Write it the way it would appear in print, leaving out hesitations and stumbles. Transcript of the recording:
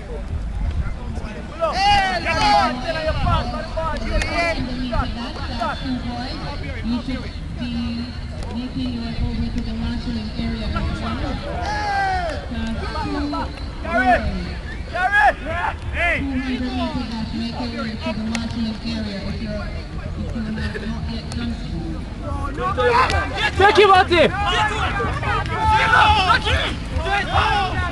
Making your way over to the marshalling area. Garrett! 200 meters left, make your way to the marshalling area if you have not yet done so. Take him, Martin!